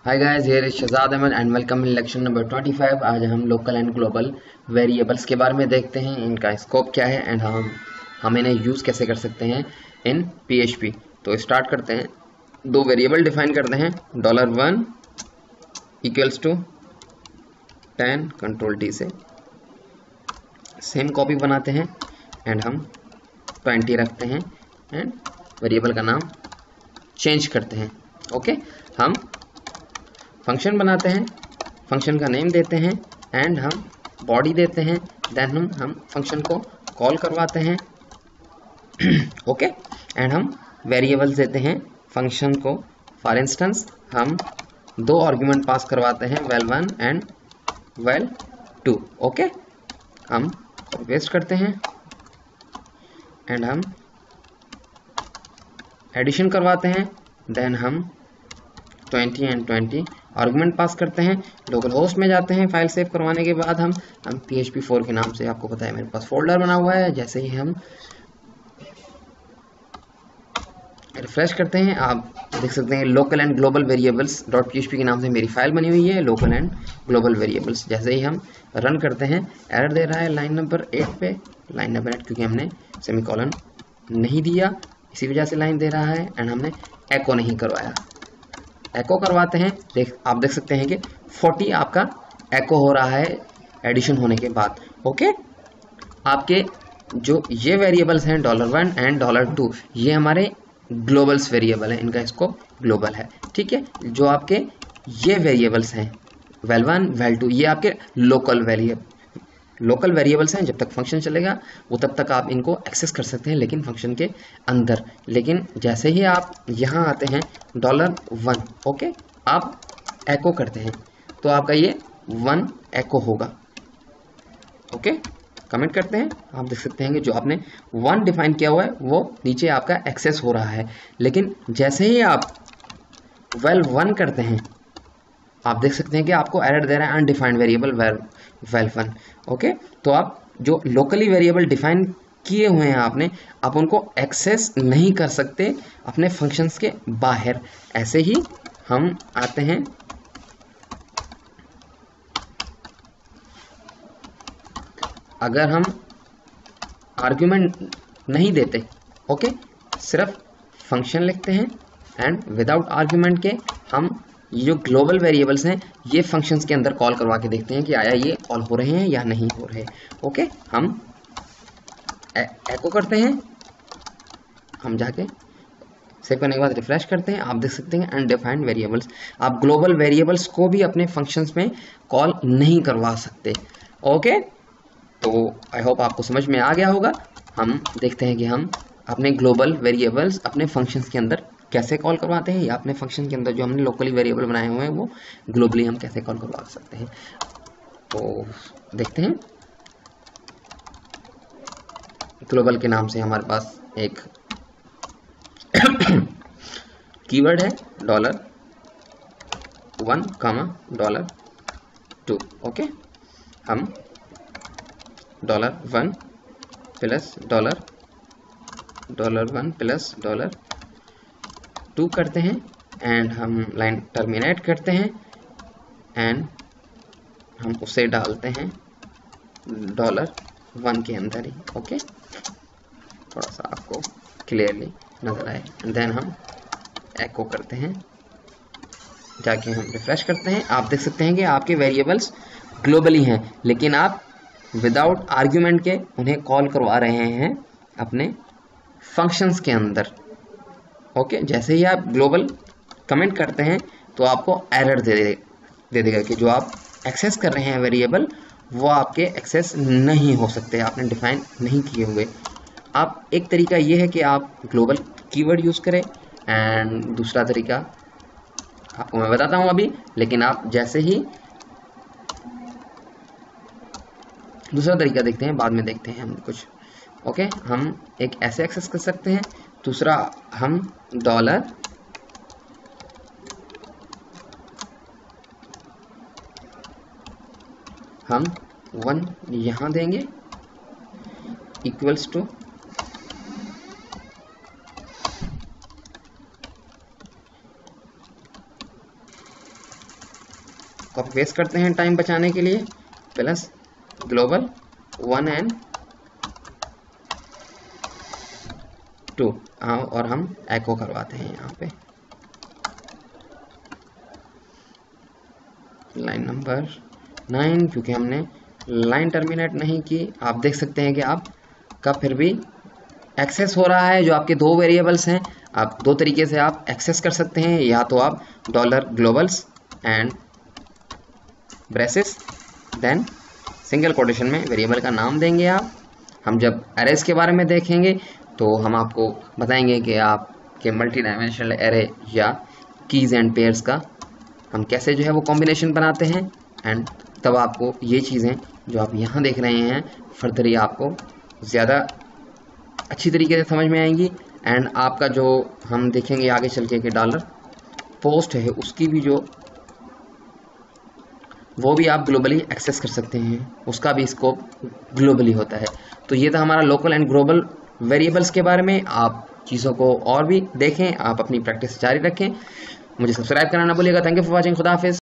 Hi guys, here is Shahzad Ahmed and welcome in lecture number 25। आज हम local and global variables के बारे में देखते हैं, इनका स्कोप क्या है एंड हम इन्हें यूज़ कैसे कर सकते हैं इन PHP। तो स्टार्ट करते हैं। दो वेरिएबल डिफाइन करते हैं, $1 इक्वल्स टू 10 कंट्रोल T से सेम कॉपी बनाते हैं एंड हम 20 रखते हैं एंड वेरिएबल का नाम चेंज करते हैं। ओके, हम फंक्शन बनाते हैं, फंक्शन का नेम देते हैं एंड हम बॉडी देते हैं, देन हम फंक्शन को कॉल करवाते हैं। ओके, एंड हम वेरिएबल्स देते हैं फंक्शन को। फॉर इंस्टेंस हम दो आर्गुमेंट पास करवाते हैं, val1 एंड val2। ओके, हम पेस्ट करते हैं एंड हम एडिशन करवाते हैं, देन हम 20 एंड 20 आर्गुमेंट पास करते हैं। लोकल होस्ट में जाते हैं, फाइल सेव करवाने के बाद हम PHP4 के नाम से, आपको पता है मेरे पास फोल्डर बना हुआ है। जैसे ही हम रिफ्रेश करते हैं, आप देख सकते हैं local and global variables .php के नाम से मेरी फाइल बनी हुई है, लोकल एंड ग्लोबल वेरिएबल्स। जैसे ही हम रन करते हैं, एरर दे रहा है लाइन नंबर 8 पे, लाइन नंबर 8 क्योंकि हमने सेमीकोलन नहीं दिया, इसी वजह से लाइन दे रहा है एंड हमने एको नहीं करवाया। एको करवाते हैं, आप देख सकते हैं कि 40 आपका एको हो रहा है एडिशन होने के बाद। ओके, आपके जो ये वेरिएबल्स हैं $1 एंड $2, ये हमारे ग्लोबल्स वेरिएबल हैं, इनका स्कोप ग्लोबल है। ठीक है, जो आपके ये वेरिएबल्स हैं val1 val2, ये आपके लोकल वेरिएबल्स हैं। जब तक फंक्शन चलेगा वो तब तक आप इनको एक्सेस कर सकते हैं, लेकिन फंक्शन के अंदर। लेकिन जैसे ही आप यहाँ आते हैं $1, ओके, आप एको करते हैं तो आपका ये 1 एको होगा। ओके, कमेंट करते हैं, आप देख सकते हैं कि जो आपने 1 डिफाइन किया हुआ है वो नीचे आपका एक्सेस हो रहा है। लेकिन जैसे ही आप val1 करते हैं, आप देख सकते हैं कि आपको एरर दे रहा है अनडिफाइंड वेरिएबल val1। ओके, तो आप जो लोकली वेरिएबल डिफाइन किए हुए हैं आपने, आप उनको एक्सेस नहीं कर सकते अपने फंक्शंस के बाहर। ऐसे ही हम आते हैं, अगर हम आर्गुमेंट नहीं देते, ओके, सिर्फ फंक्शन लिखते हैं एंड विदाउट आर्गुमेंट के हम ये जो ग्लोबल वेरिएबल्स हैं ये फंक्शंस के अंदर कॉल करवा के देखते हैं कि आया ये कॉल हो रहे हैं या नहीं हो रहे। ओके, हम एको करते हैं, हम जाके सेव करने के बाद रिफ्रेश करते हैं, आप देख सकते हैं अनडिफाइंड वेरिएबल्स। आप ग्लोबल वेरिएबल्स को भी अपने फंक्शंस में कॉल नहीं करवा सकते। ओके, तो आई होप आपको समझ में आ गया होगा। हम देखते हैं कि हम अपने ग्लोबल वेरिएबल्स अपने फंक्शंस के अंदर कैसे कॉल करवाते हैं, या अपने फंक्शन के अंदर जो हमने लोकली वेरिएबल बनाए हुए हैं वो ग्लोबली हम कैसे कॉल करवा सकते हैं। तो देखते हैं, ग्लोबल के नाम से हमारे पास एक कीवर्ड है $1, $2। ओके, हम $1 प्लस $1 प्लस $2 करते हैं एंड हम लाइन टर्मिनेट करते हैं एंड हम उसे डालते हैं $1 के अंदर ही। ओके, थोड़ा सा आपको क्लियरली नजर आए, देन हम एको करते हैं, जाके हम रिफ्रेश करते हैं। आप देख सकते हैं कि आपके वेरिएबल्स ग्लोबली हैं, लेकिन आप विदाउट आर्ग्यूमेंट के उन्हें कॉल करवा रहे हैं अपने फंक्शंस के अंदर। ओके, जैसे ही आप ग्लोबल कमेंट करते हैं तो आपको एरर दे देगा कि जो आप एक्सेस कर रहे हैं वेरिएबल वो आपके एक्सेस नहीं हो सकते, आपने डिफाइन नहीं किए हुए। आप एक तरीका ये है कि आप ग्लोबल कीवर्ड यूज़ करें एंड दूसरा तरीका आपको मैं बताता हूँ अभी, लेकिन आप जैसे ही दूसरा तरीका देखते हैं, बाद में देखते हैं हम कुछ। ओके, हम एक ऐसे एक्सेस कर सकते हैं, दूसरा हम $1 यहाँ देंगे इक्वल्स टू कॉपी पेस्ट करते हैं टाइम बचाने के लिए, प्लस ग्लोबल 1 and 2, हाँ, और हम एको करवाते हैं यहाँ पे लाइन नंबर 9, क्योंकि हमने लाइन टर्मिनेट नहीं की। आप देख सकते हैं कि आपका फिर भी एक्सेस हो रहा है। जो आपके दो वेरिएबल्स हैं, आप दो तरीके से आप एक्सेस कर सकते हैं, या तो आप dollar globals and braces then single quotation में वेरिएबल का नाम देंगे आप। हम जब एरेज के बारे में देखेंगे तो हम आपको बताएंगे कि आपके मल्टी डायमेंशनल एरे या कीज एंड पेयर्स का हम कैसे जो है वो कॉम्बिनेशन बनाते हैं, एंड तब आपको ये चीज़ें जो आप यहाँ देख रहे हैं फर्दर ही आपको ज़्यादा अच्छी तरीके से समझ में आएंगी। एंड आपका जो हम देखेंगे आगे चल के कि डॉलर पोस्ट है, उसकी भी जो वो भी आप ग्लोबली एक्सेस कर सकते हैं, उसका भी स्कोप ग्लोबली होता है। तो ये था हमारा लोकल एंड ग्लोबल वेरिएबल्स के बारे में। आप चीज़ों को और भी देखें, आप अपनी प्रैक्टिस जारी रखें। मुझे सब्सक्राइब करना ना भूलिएगा। Thank you for watching. खुदा हाफिज़।